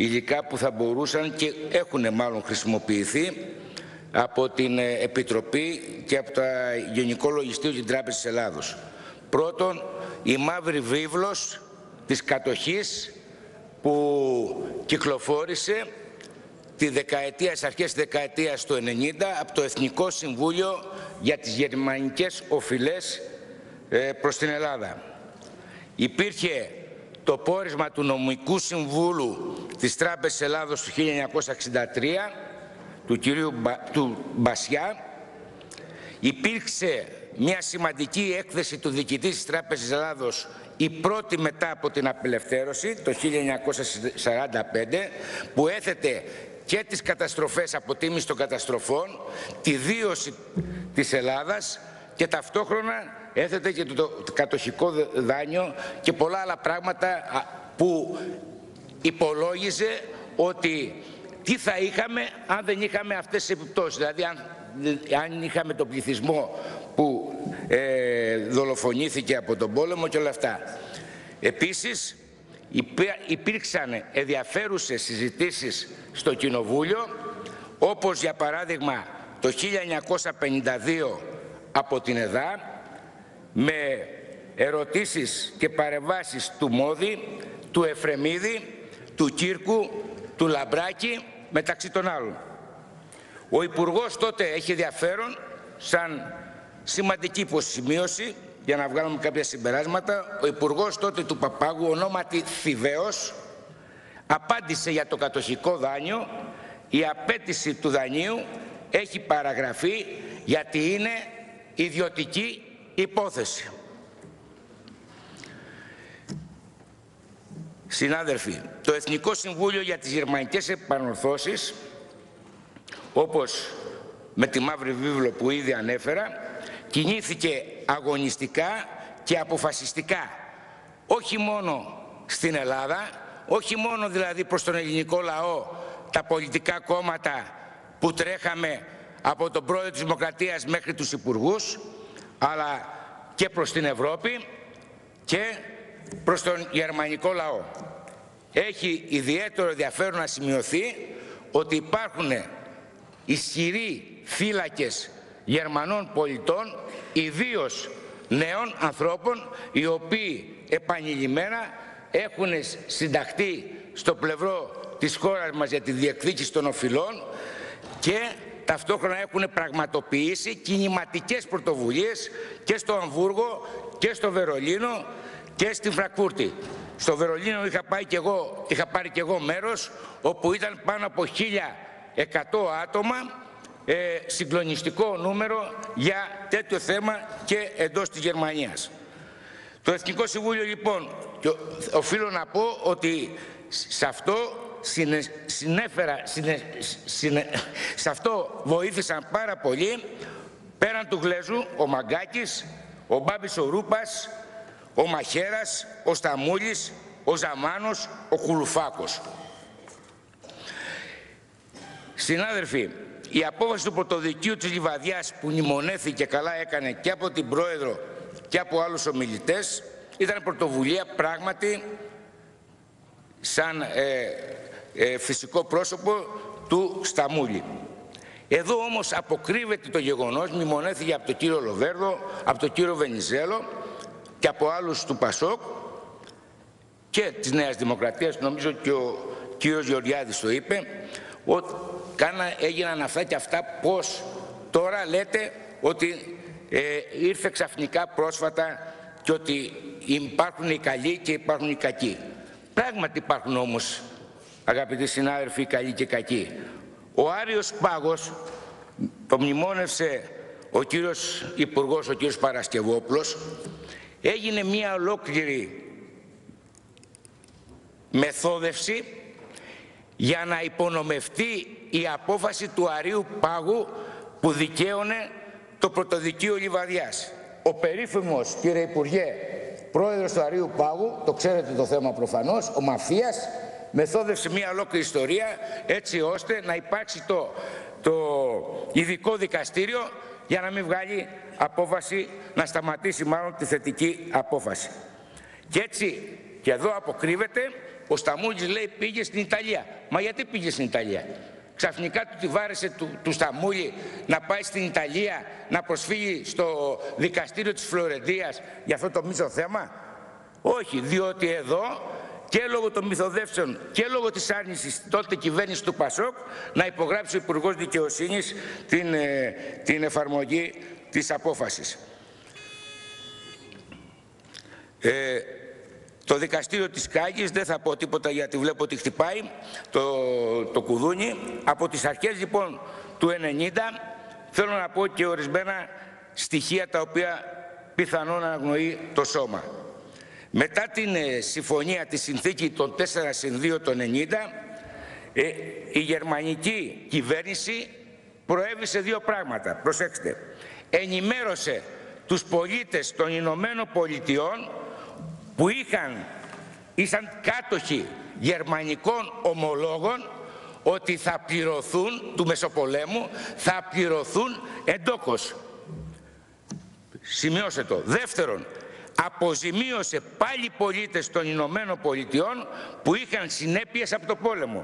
υλικά που θα μπορούσαν και έχουν μάλλον χρησιμοποιηθεί από την Επιτροπή και από το Γενικό Λογιστήριο και την Τράπεζα της Ελλάδος. Πρώτον, η μαύρη βίβλος της κατοχής που κυκλοφόρησε στις αρχές της δεκαετίας του 90 από το Εθνικό Συμβούλιο για τις Γερμανικές Οφειλές προς την Ελλάδα. Υπήρχε το πόρισμα του Νομικού Συμβούλου της Τράπεζας της Ελλάδος του 1963, του κυρίου Μπασιά. Υπήρξε μια σημαντική έκθεση του διοικητή της Τράπεζας της Ελλάδος, η πρώτη μετά από την απελευθέρωση, το 1945, που έθετε και τις καταστροφές, αποτίμηση των καταστροφών, τη βίωση της Ελλάδας και ταυτόχρονα έθετε και το κατοχικό δάνειο και πολλά άλλα πράγματα που υπολόγιζε ότι τι θα είχαμε αν δεν είχαμε αυτές τις επιπτώσεις. Δηλαδή αν είχαμε τον πληθυσμό που δολοφονήθηκε από τον πόλεμο και όλα αυτά. Επίσης υπήρξαν ενδιαφέρουσες συζητήσεις στο Κοινοβούλιο, όπως για παράδειγμα το 1952 από την ΕΔΑ, με ερωτήσεις και παρεμβάσεις του Μόδη, του Εφρεμίδη, του Κύρκου, του Λαμπράκη, μεταξύ των άλλων. Ο Υπουργός τότε έχει ενδιαφέρον, σαν σημαντική υποσημείωση, για να βγάλουμε κάποια συμπεράσματα, ο Υπουργός τότε του Παπάγου, ονόματι Θηβαίος, απάντησε για το κατοχικό δάνειο. Η απέτηση του δανείου έχει παραγραφεί γιατί είναι ιδιωτική υπόθεση. Συνάδελφοι, το Εθνικό Συμβούλιο για τις Γερμανικές Επανορθώσεις, όπως με τη μαύρη βίβλο που ήδη ανέφερα, κινήθηκε αγωνιστικά και αποφασιστικά, όχι μόνο στην Ελλάδα, όχι μόνο δηλαδή προς τον ελληνικό λαό, τα πολιτικά κόμματα που τρέχαμε από τον πρόεδρο της Δημοκρατίας μέχρι τους υπουργούς, αλλά και προς την Ευρώπη και προς τον γερμανικό λαό. Έχει ιδιαίτερο ενδιαφέρον να σημειωθεί ότι υπάρχουν ισχυροί φύλακες Γερμανών πολιτών, ιδίως νέων ανθρώπων, οι οποίοι επανειλημμένα έχουν συνταχθεί στο πλευρό της χώρας μας για τη διεκδίκηση των οφειλών και ταυτόχρονα έχουν πραγματοποιήσει κινηματικές πρωτοβουλίες και στο Αμβούργο και στο Βερολίνο και στη Φραγκφούρτη. Στο Βερολίνο είχα πάρει και εγώ μέρος, όπου ήταν πάνω από 1.100 άτομα, συγκλονιστικό νούμερο για τέτοιο θέμα και εντός της Γερμανίας. Το Εθνικό Συμβούλιο λοιπόν, οφείλω να πω ότι σε αυτό σε αυτό βοήθησαν πάρα πολύ, πέραν του Γλέζου, ο Μαγκάκης, ο Μπάμπης ο Ρούπας, ο Μαχαίρας, ο Σταμούλης, ο Ζαμάνος, ο Κουλουφάκος. Συνάδελφοι, η απόφαση του Πρωτοδικείου της Λιβαδιάς που μνημονέθηκε, καλά έκανε, και από την Πρόεδρο και από άλλους ομιλητές, ήταν πρωτοβουλία πράγματι σαν φυσικό πρόσωπο του Σταμούλη. Εδώ όμως αποκρύβεται το γεγονός, μνημονέθηκε από τον κύριο Λοβέρδο, από τον κύριο Βενιζέλο και από άλλους του Πασόκ και της Νέας Δημοκρατίας, νομίζω και ο κύριος Γεωργιάδης το είπε, ότι έγιναν αυτά και αυτά, πως τώρα λέτε ότι ήρθε ξαφνικά πρόσφατα και ότι υπάρχουν οι καλοί και υπάρχουν οι κακοί. Πράγματι υπάρχουν όμως, αγαπητοί συνάδελφοι, καλοί και κακοί. Ο Άριος Πάγος, το μνημόνευσε ο κύριος Υπουργός, ο κύριος Παρασκευόπουλος, έγινε μια ολόκληρη μεθόδευση για να υπονομευτεί η απόφαση του Αρείου Πάγου που δικαίωνε το Πρωτοδικείο Λιβαδιάς. Ο περίφημος, κύριε Υπουργέ, πρόεδρος του Αρείου Πάγου, το ξέρετε το θέμα προφανώς, ο Μαφίας, μεθόδευσε μια ολόκληρη ιστορία έτσι ώστε να υπάρξει το ειδικό δικαστήριο για να μην βγάλει απόφαση, να σταματήσει μάλλον τη θετική απόφαση. Και έτσι και εδώ αποκρύβεται Ο Σταμούλης λέει πήγε στην Ιταλία. Μα γιατί πήγε στην Ιταλία? Ξαφνικά του τη βάρεσε του Σταμούλη να πάει στην Ιταλία να προσφύγει στο δικαστήριο της Φλωρεντίας για αυτό το μείζο θέμα? Όχι, διότι εδώ και λόγω των μυθοδεύσεων και λόγω της άρνησης τότε κυβέρνηση του Πασόκ να υπογράψει ο Υπουργός Δικαιοσύνης την εφαρμογή της απόφασης. Το δικαστήριο της Κάγης, δεν θα πω τίποτα γιατί βλέπω ότι χτυπάει το κουδούνι. Από τις αρχές λοιπόν του 90 θέλω να πω και ορισμένα στοιχεία τα οποία πιθανόν αγνοεί το σώμα. Μετά την συμφωνία, τη συνθήκη των 4+2 το 90, η γερμανική κυβέρνηση προέβησε δύο πράγματα. Προσέξτε. Ενημέρωσε τους πολίτες των Ηνωμένων Πολιτειών που ήσαν κάτοχοι γερμανικών ομολόγων ότι θα πληρωθούν, του Μεσοπολέμου, θα πληρωθούν εντόκως. Σημειώστε το. Δεύτερον, αποζημίωσε πάλι πολίτες των Ηνωμένων Πολιτειών που είχαν συνέπειες από το πόλεμο.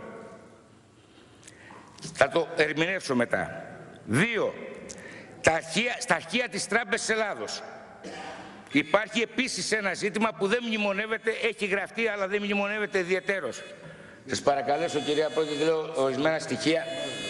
Θα το ερμηνεύσω μετά. 2. Στα αρχεία της Τράπεζας Ελλάδος υπάρχει επίσης ένα ζήτημα που δεν μνημονεύεται, έχει γραφτεί αλλά δεν μνημονεύεται ιδιαιτέρως. Σας παρακαλέσω κυρία Πρόεδρε, λέω ορισμένα στοιχεία.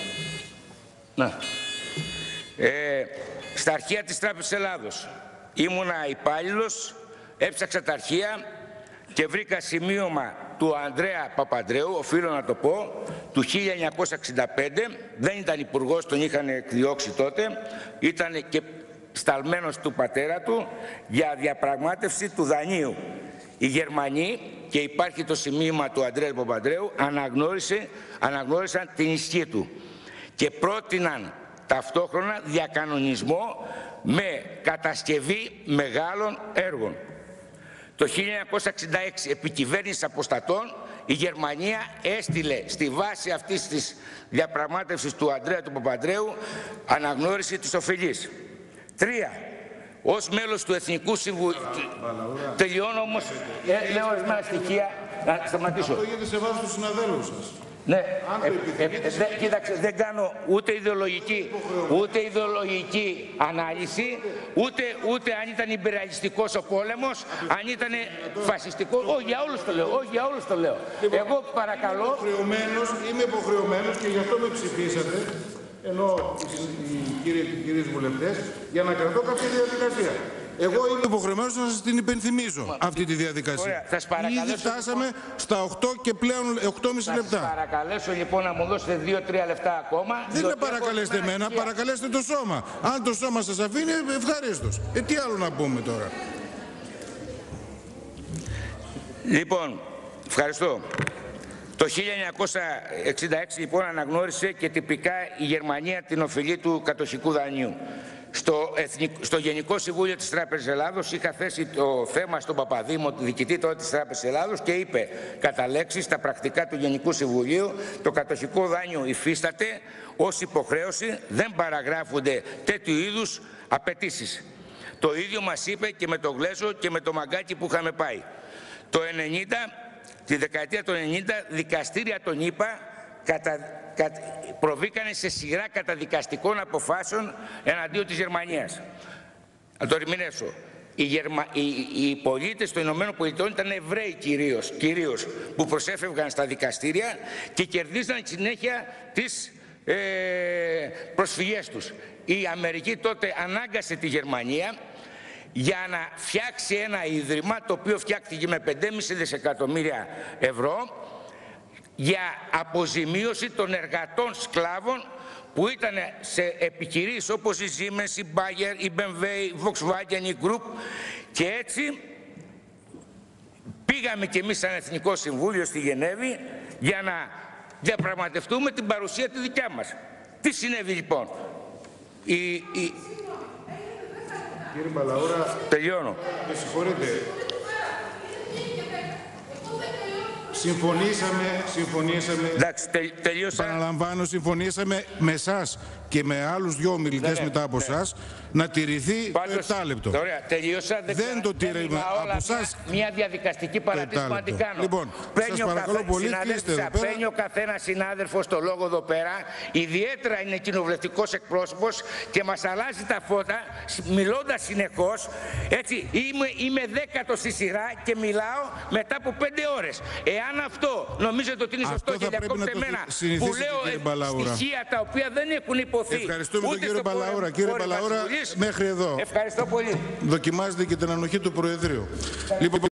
Στα αρχεία της Τράπεζας Ελλάδος ήμουνα υπάλληλος, έψαξα τα αρχεία και βρήκα σημείωμα του Ανδρέα Παπανδρέου, οφείλω να το πω, του 1965, δεν ήταν υπουργός, τον είχαν εκδιώξει τότε, ήταν και σταλμένος του πατέρα του για διαπραγμάτευση του δανείου. Οι Γερμανοί, και υπάρχει το σημείωμα του Ανδρέα Παπανδρέου, αναγνώρισαν την ισχύ του και πρότειναν ταυτόχρονα διακανονισμό με κατασκευή μεγάλων έργων. Το 1966, επί κυβέρνησης αποστατών, η Γερμανία έστειλε στη βάση αυτής της διαπραγμάτευσης του Ανδρέα του Παπανδρέου αναγνώριση της οφειλής. 3. Ως μέλος του Εθνικού Συμβουλίου... Τελειώνω όμως, λέω ορισμένα στοιχεία, να σταματήσω. Αυτό γίνεται σε βάση του συναδέλφου σας. Ναι, κοίταξε, δεν κάνω ούτε ιδεολογική ανάλυση, ούτε αν ήταν υπεραλιστικός ο πόλεμος, αν ήταν φασιστικός, όχι για όλους το λέω, όχι για όλους το λέω. Εγώ παρακαλώ... Είμαι υποχρεωμένος και γι' αυτό με ψηφίσατε, ενώ οι κυρίες βουλευτές, για να κρατώ κάποια διαδικασία. Εγώ είμαι υποχρεωμένος να σας την υπενθυμίζω αυτή τη διαδικασία. Ήδη φτάσαμε στα 8 και πλέον 8,5 λεπτά. Θα σας παρακαλέσω λοιπόν να μου δώσετε 2-3 λεπτά ακόμα. Δεν με παρακαλέσετε εμένα, παρακαλέστε το σώμα. Αν το σώμα σας αφήνει, ευχαρίστως. Τι άλλο να πούμε τώρα. Λοιπόν, ευχαριστώ. Το 1966 λοιπόν αναγνώρισε και τυπικά η Γερμανία την οφειλή του κατοχικού δανείου. Στο Γενικό Συμβούλιο της Τράπεζας Ελλάδος είχα θέσει το θέμα στον Παπαδήμο, διοικητή τότε της Τράπεζας Ελλάδος, και είπε κατά λέξη στα πρακτικά του Γενικού Συμβουλίου το κατοχικό δάνειο υφίσταται ως υποχρέωση, δεν παραγράφονται τέτοιου είδους απαιτήσεις. Το ίδιο μας είπε και με το Γλέζο και με το Μαγκάκι που είχαμε πάει. Το 90, τη δεκαετία του 90, δικαστήρια των ΗΠΑ προβήκανε σε σειρά καταδικαστικών αποφάσεων εναντίον της Γερμανίας. Να το ερμηνεύσω. Οι πολίτες των Ηνωμένων Πολιτειών ήταν Εβραίοι κυρίως που προσέφευγαν στα δικαστήρια και κερδίζαν συνέχεια τις προσφυγές τους. Η Αμερική τότε ανάγκασε τη Γερμανία για να φτιάξει ένα ίδρυμα το οποίο φτιάχτηκε με 5,5 δισεκατομμύρια ευρώ για αποζημίωση των εργατών σκλάβων που ήταν σε επιχειρήσεις όπως η Siemens, η Bayer, η BMW, η Volkswagen, η Group, και έτσι πήγαμε κι εμείς σαν Εθνικό Συμβούλιο στη Γενέβη για να διαπραγματευτούμε την παρουσία τη δικιά μας. Τι συνέβη λοιπόν? Κύριε Μπαλαούρα, τελειώνω. Με συγχωρείτε. Συμφωνήσαμε. Εντάξει, τελείωσα. Παραλαμβάνω, συμφωνήσαμε με εσάς και με άλλους δυο ομιλητές μετά από εσάς να τηρηθεί το 7 λεπτό. Ωραία, τελείωσα. Δεν το τηρήμα από εσάς. Μια διαδικαστική παρατήρηση που να την κάνω. Λοιπόν, σας παρακαλώ πολύ, κλείστε εδώ πέρα. Παίρνει ο καθένας συνάδελφος το λόγο εδώ πέρα, ιδιαίτερα είναι κοινοβουλευτικός εκπρόσωπος και μας αλλάζει τα φώτα, μιλώντας συνεχώς. Έτσι, είμαι 10ο στη σειρά και μιλάω μετά από 5 ώρες. Εάν αυτό νομίζετε ότι είναι σωστό και διακόπτε εμένα που λέω στοιχεία τα οποία δεν έχουν υποθεί. Ευχαριστούμε τον κύριο Μπαλαούρα. Κύριε Μπαλαούρα, μέχρι εδώ. Ευχαριστώ πολύ. Δοκιμάζετε και την ανοχή του Προεδρείου. Λοιπόν,